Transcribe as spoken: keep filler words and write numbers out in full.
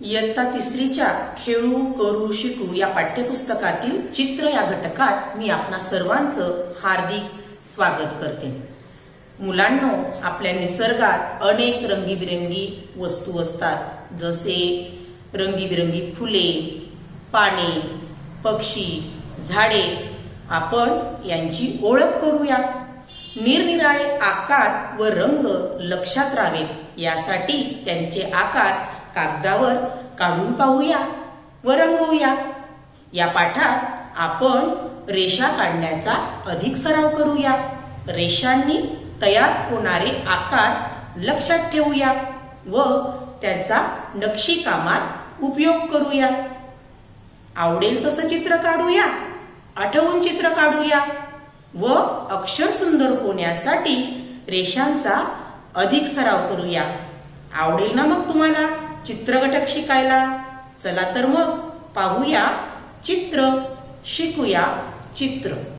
इयत्ता तिसरीच्या खेळू करू शिकू या पाठ्यपुस्तकातील चित्र या घटकात मी आपणा सर्वांचं हार्दिक स्वागत करते। मुलांनो, आपल्या निसर्गात अनेक रंगीबिरंगी वस्तू असतात, जसे रंगीबिरंगी फुले, पाने, पक्षी, झाडे। आपण यांची ओळख करूया। निरनिराळे आकार व रंग लक्षात राहावेत यासाठी त्यांचे आकार कागदावर काढून पाहूया व रंगवूया। या पाठात आपण रेषा काढण्याचा अधिक सराव करूया। रेषांनी तयार होणारे आकार लक्षात ठेवूया व त्याचा नक्षीकामात उपयोग करूया। आवडेल तसं चित्र काढूया, आठवून चित्र काढूया व अक्षर सुंदर होण्यासाठी रेषांचा अधिक सराव करूया। आवडेल ना मग तुम्हाला चित्र घटक शिकायला? चला तर मग पाहूया चित्र, शिकूया चित्र।